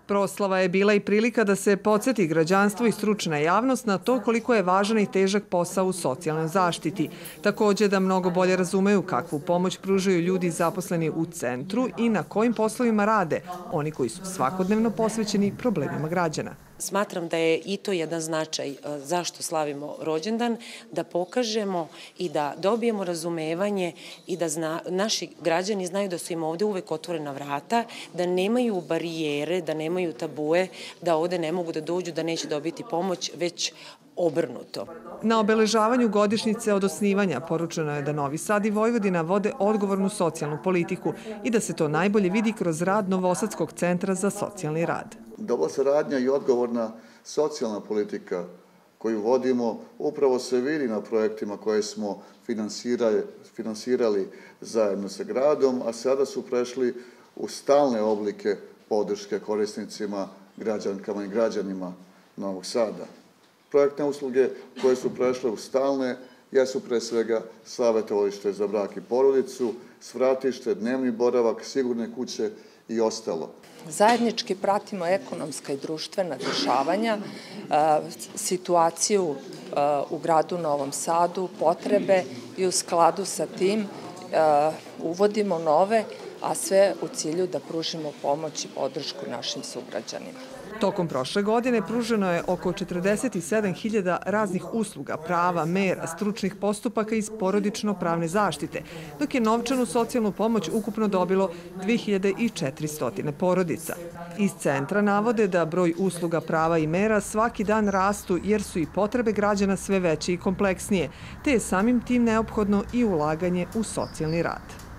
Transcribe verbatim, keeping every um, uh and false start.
Proslava je bila i prilika da se podsjeti građanstvo i stručna javnost na to koliko je važan i težak posao u socijalnoj zaštiti. Također da mnogo bolje razumeju kakvu pomoć pružaju ljudi zaposleni u centru i na kojim poslovima rade, oni koji su svakodnevno posvećeni problemima građana. Smatram da je i to jedan značaj zašto slavimo rođendan, da pokažemo i da dobijemo razumevanje i da zna, naši građani znaju da su im ovde uvek otvorena vrata, da nemaju barijere, da nemaju tabue, da ovde ne mogu da dođu, da neće dobiti pomoć, već obrnuto. Na obeležavanju godišnjice od osnivanja poručeno je da Novi Sad i Vojvodina vode odgovornu socijalnu politiku i da se to najbolje vidi kroz rad Novosadskog centra za socijalni rad. Dobra saradnja i odgovorna socijalna politika koju vodimo upravo se vidi na projektima koje smo finansirali, finansirali zajedno sa gradom, a sada su prešli u stalne oblike podrške korisnicima, građankama i građanima Novog Sada. Projektne usluge koje su prešle u stalne jesu pre svega savjetovalište za brak i porodicu, svratište, dnevni boravak, sigurne kuće i ostalo. Zajednički pratimo ekonomska i društvena dešavanja, situaciju u gradu Novom Sadu, potrebe i u skladu sa tim uvodimo nove, a sve u cilju da pružimo pomoć i podršku našim sugrađanima. Tokom prošle godine pruženo je oko četrdeset sedam hiljada raznih usluga, prava, mera, stručnih postupaka iz porodično-pravne zaštite, dok je novčanu socijalnu pomoć ukupno dobilo dve hiljade četiristo porodica. Iz centra navode da broj usluga, prava i mera svaki dan rastu jer su i potrebe građana sve veće i kompleksnije, te je samim tim neophodno i ulaganje u socijalni rad.